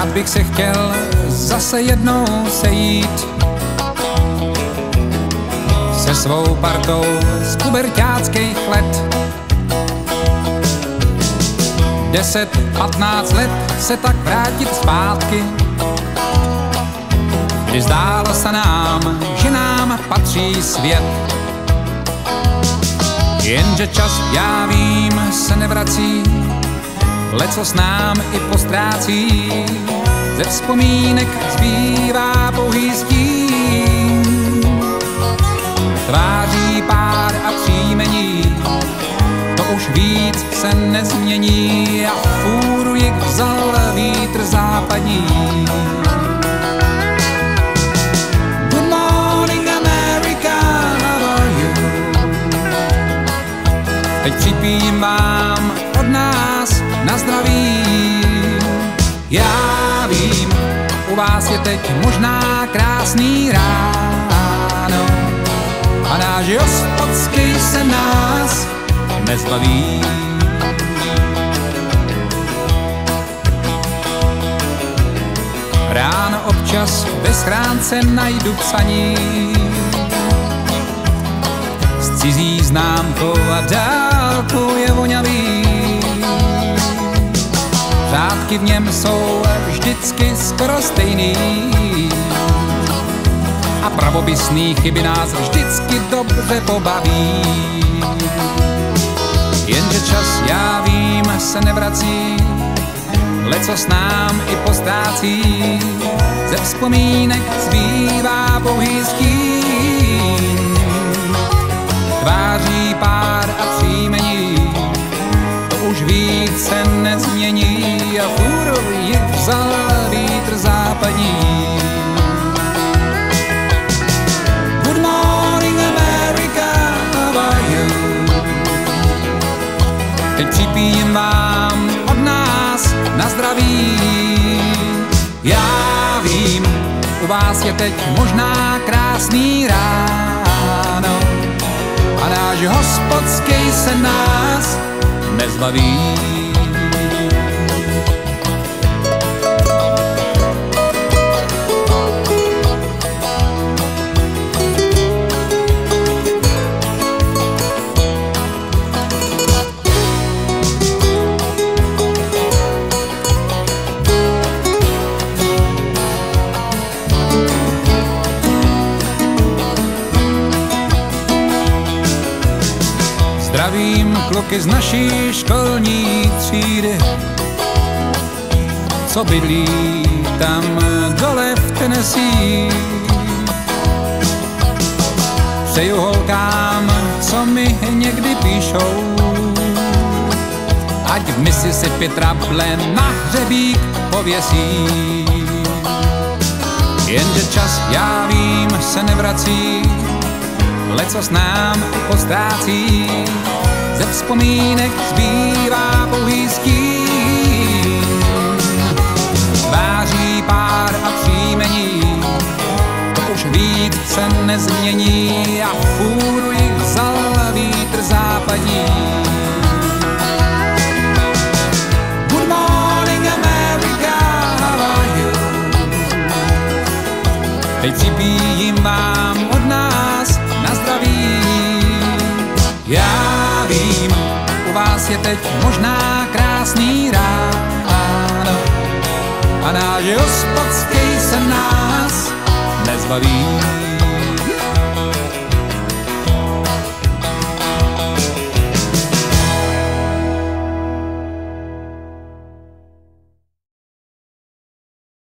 Rád bych se chtěl zase jednou sejít se svou partou z puberťáckých let. 10-15 let se tak vrátit zpátky, kdy zdálo se nám, že nám patří svět. Jenže čas, já vím, se nevrací, lecos nám i postrácí. Ze vzpomínek zbývá pouhý stín, tváří pár a příjmení, to už víc se nezmění a fůru jich vzal vítr západní. Good morning America, how are you? Teď připijím vám od nás na zdraví. Já vím, u vás je teď možná krásný ráno a náš hospodský se nás nezbaví. Ráno občas ve schránce najdu psaní s cizí známkou a dálkou je voňavý. Řádky v něm jsou vždycky skoro stejný a pravopisný chyby nás vždycky dobře pobaví. Jenže čas, já vím, se nevrací, lecos nám i postrácí. Ze vzpomínek zbývá pouhý stín, tváří pár a příjmení, to už víc se nezmění a fůru jich vzal vítr západní. Good morning America, how are you? Teď připijím vám od nás na zdraví. Já vím, u vás je teď možná krásný ráno a náš hospodský se nás nezbaví. Zdravím kluky z naší školní třídy, co bydlí tam dole v Tennessee. Přeju holkám, co mi někdy píšou, ať v Mississippi trable na hřebík pověsí. Jenže čas, já vím, se nevrací, lecos nám postrácí. Ze vzpomínek zbývá pouhý stín, tváří pár a příjmení, to už víc se nezmění a fůru jich vzal vítr západní. Good morning America, how are you? Teď připijím vám od nás na zdraví. Já vím, u vás je teď možná krásný ráno a náš hospodský se nás nezbaví.